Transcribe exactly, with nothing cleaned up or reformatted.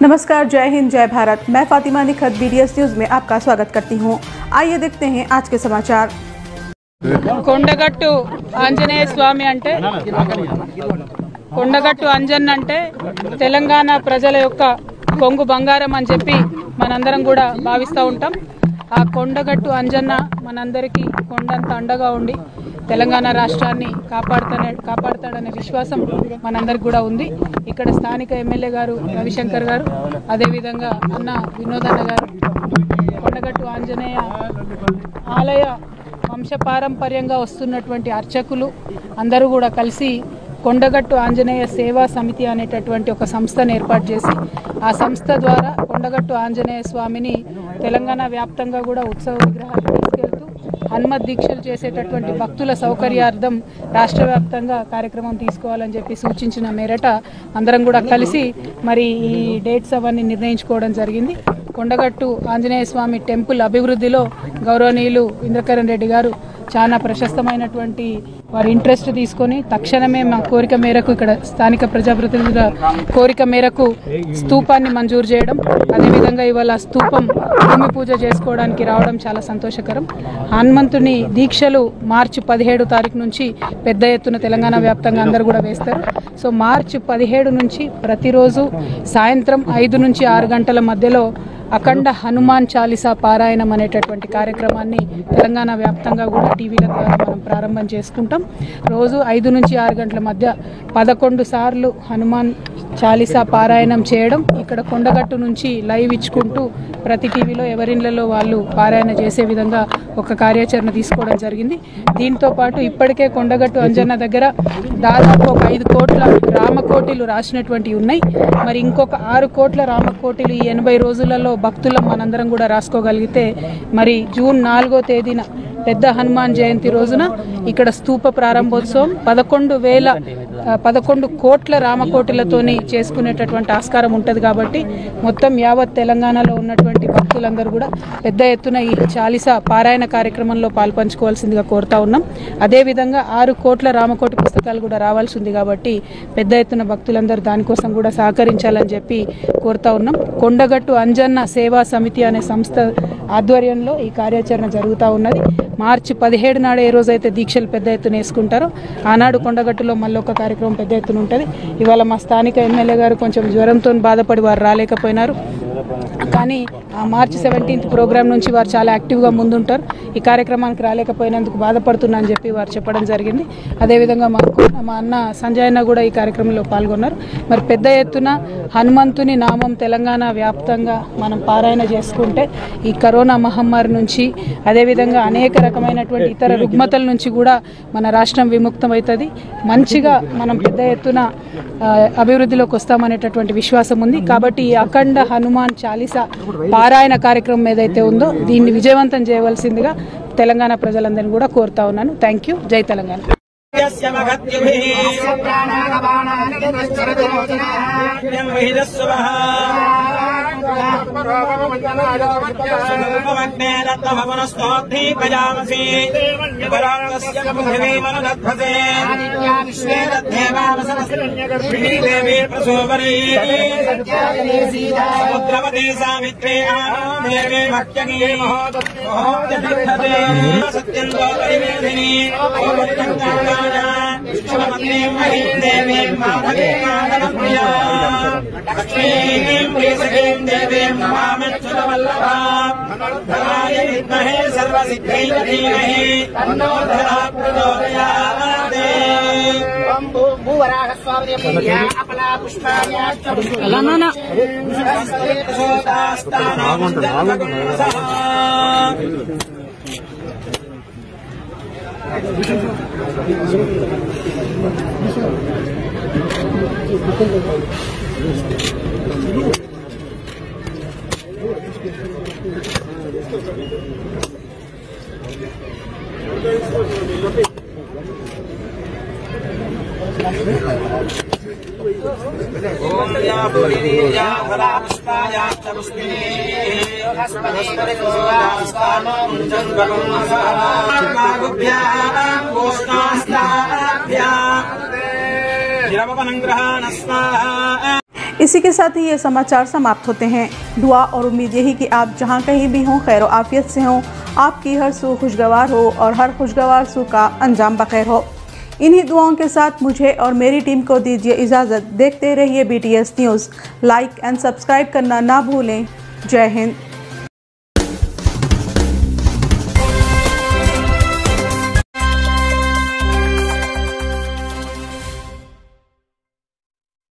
नमस्कार, जय हिंद, जय भारत। मैं फातिमा निखत बीडीएस न्यूज में आपका स्वागत करती हूं। आइए देखते हैं आज के समाचार। కొండగట్టు ఆంజనేయ స్వామి అంటే కొండగట్టు అంజన్న అంటే తెలంగాణ ప్రజల యొక్క కొంగు బంగారం అని చెప్పి మనందరం కూడా భావిస్తూ ఉంటాం। ఆ కొండగట్టు అంజన్న మనందరికీ కొండంత అండగా ఉండి తెలంగాణ రాష్ట్రాన్ని కాపాడుతానే కాపాడుతాడనే విశ్వాసం మనందరికి కూడా ఉంది। ఇక్కడ స్థానిక ఎమ్మెల్యే గారు రవిశంకర్ గారు, అదేవిధంగా అన్న వినోదన్న గారు, కొండగట్టు ఆంజనేయ ఆలయ వంశపారంపర్యంగా వస్తున్నటువంటి అర్చకులు అందరూ కూడా కలిసి కొండగట్టు ఆంజనేయ సేవా సమితి అనేటటువంటి ఒక సంస్థను ఏర్పాటు చేసి ఆ సంస్థ ద్వారా కొండగట్టు ఆంజనేయ స్వామిని తెలంగాణ వ్యాప్తంగా కూడా ఉత్సవ విగ్రహాలు తీసుకెళ్తూ హనుమత్ దీక్షలు చేసేటటువంటి భక్తుల సౌకర్యార్థం రాష్ట్ర వ్యాప్తంగా కార్యక్రమం తీసుకోవాలని చెప్పి సూచించిన మేరట అందరం కూడా కలిసి మరి ఈ డేట్స్ అవన్నీ నిర్ణయించుకోవడం జరిగింది। కొండగట్టు ఆంజనేయ స్వామి టెంపుల్ అభివృద్ధిలో గౌరవనీయులు ఇంద్రకరణ్ రెడ్డి గారు చాలా ప్రశస్తమైనటువంటి వారి ఇంట్రెస్ట్ తీసుకొని తక్షణమే మా కోరిక మేరకు ఇక్కడ స్థానిక ప్రజాప్రతినిధుల కోరిక మేరకు స్తూపాన్ని మంజూరు చేయడం, అదేవిధంగా ఇవాళ స్తూపం భూమి పూజ చేసుకోవడానికి రావడం చాలా సంతోషకరం। హనుమంతుని దీక్షలు మార్చి పదిహేడు తారీఖు నుంచి పెద్ద ఎత్తున తెలంగాణ వ్యాప్తంగా అందరూ కూడా వేస్తారు। సో మార్చి పదిహేడు నుంచి ప్రతిరోజు సాయంత్రం ఐదు నుంచి ఆరు గంటల మధ్యలో అఖండ హనుమాన్ చాలీసా పారాయణం అనేటటువంటి కార్యక్రమాన్ని తెలంగాణ వ్యాప్తంగా కూడా టీవీల ద్వారా మనం ప్రారంభం చేసుకుంటాం। రోజు ఐదు నుంచి ఆరు గంటల మధ్య పదకొండు సార్లు హనుమాన్ చాలీసా పారాయణం చేయడం, ఇక్కడ కొండగట్టు నుంచి లైవ్ ఇచ్చుకుంటూ ప్రతి టీవీలో ఎవరిళ్లలో వాళ్ళు పారాయణ చేసే విధంగా ఒక కార్యాచరణ తీసుకోవడం జరిగింది। దీంతో పాటు ఇప్పటికే కొండగట్టు అంజన్న దగ్గర దాదాపు ఒక ఐదు కోట్ల రామకోటిలు రాసినటువంటివి ఉన్నాయి। మరి ఇంకొక ఆరు కోట్ల రామకోటిలు ఈ ఎనభై రోజులలో భక్తులం మనందరం కూడా రాసుకోగలిగితే మరి జూన్ నాలుగో తేదీన పెద్ద హనుమాన్ జయంతి రోజున ఇక్కడ స్తూప ప్రారంభోత్సవం పదకొండు వేల పదకొండు కోట్ల రామకోటిలతోని చేసుకునేటటువంటి ఆస్కారం ఉంటుంది। కాబట్టి మొత్తం యావత్ తెలంగాణలో ఉన్నటువంటి భక్తులందరూ కూడా పెద్ద ఎత్తున ఈ చాలీసా పారాయణ కార్యక్రమంలో పాల్పంచుకోవాల్సిందిగా కోరుతా ఉన్నాం। అదేవిధంగా ఆరు కోట్ల రామకోటి పుస్తకాలు కూడా రావాల్సి ఉంది కాబట్టి పెద్ద ఎత్తున భక్తులందరూ దానికోసం కూడా సహకరించాలని చెప్పి కోరుతా ఉన్నాం। కొండగట్టు అంజన్న సేవా సమితి అనే సంస్థ ఆధ్వర్యంలో ఈ కార్యాచరణ జరుగుతూ ఉన్నది। మార్చి పదిహేడు నాడు ఏ రోజైతే దీక్షలు పెద్ద ఎత్తున వేసుకుంటారో ఆనాడు కొండగట్టులో మళ్ళీ ఒక కార్యక్రమం పెద్ద ఎత్తున ఉంటుంది। ఇవాళ మా స్థానిక ఎమ్మెల్యే గారు కొంచెం జ్వరంతో బాధపడి వారు రాలేకపోయినారు, కానీ ఆ మార్చి సెవెంటీన్త్ ప్రోగ్రామ్ నుంచి వారు చాలా యాక్టివ్గా ముందుంటారు। ఈ కార్యక్రమానికి రాలేకపోయినందుకు బాధపడుతున్నా అని చెప్పి వారు చెప్పడం జరిగింది। అదేవిధంగా మా మా అన్న సంజయ్ అన్న కూడా ఈ కార్యక్రమంలో పాల్గొన్నారు। మరి పెద్ద ఎత్తున హనుమంతుని నామం తెలంగాణ వ్యాప్తంగా మనం పారాయణ చేసుకుంటే ఈ కరోనా మహమ్మారి నుంచి, అదేవిధంగా అనేక రకమైనటువంటి ఇతర రుగ్మతల నుంచి కూడా మన రాష్ట్రం విముక్తమవుతుంది। మంచిగా మనం పెద్ద ఎత్తున అభివృద్ధిలోకి వస్తామనేటటువంటి విశ్వాసం ఉంది। కాబట్టి ఈ అఖండ హనుమాన్ చాలీసా పారాయణ కార్యక్రమం ఏదైతే ఉందో దీన్ని విజయవంతం చేయవలసిందిగా తెలంగాణ ప్రజలందరినీ కూడా కోరుతా ఉన్నాను। Thank you. జై తెలంగాణ। इसी के साथ ही ये समाचार समाप्त होते हैं। दुआ और उम्मीद यही कि आप जहां कहीं भी हों खैर आफियत से हों, आपकी हर सू खुशगवार हो और हर खुशगवार सू का अंजाम बखैर हो। इन्हीं दुआओं के साथ मुझे और मेरी टीम को दीजिए इजाज़त। देखते रहिए B T S news. Like and subscribe करना ना भूलें। जय हिंद।